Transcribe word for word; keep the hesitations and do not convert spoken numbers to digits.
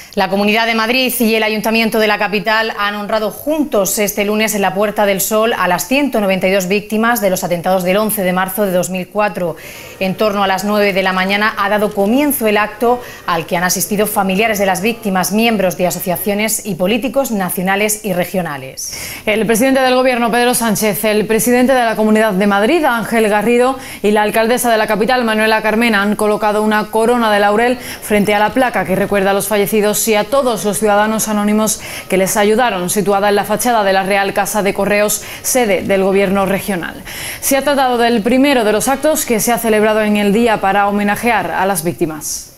La Comunidad de Madrid y el Ayuntamiento de la capital han honrado juntos este lunes en la Puerta del Sol a las ciento noventa y dos víctimas de los atentados del once de marzo de dos mil cuatro. En torno a las nueve de la mañana ha dado comienzo el acto al que han asistido familiares de las víctimas, miembros de asociaciones y políticos nacionales y regionales. El presidente del Gobierno, Pedro Sánchez, el presidente de la Comunidad de Madrid, Ángel Garrido, y la alcaldesa de la capital, Manuela Carmena, han colocado una corona de laurel frente a la placa que recuerda a los fallecidos y a todos los ciudadanos anónimos que les ayudaron, situada en la fachada de la Real Casa de Correos, sede del Gobierno regional. Se ha tratado del primero de los actos que se ha celebrado en el día para homenajear a las víctimas.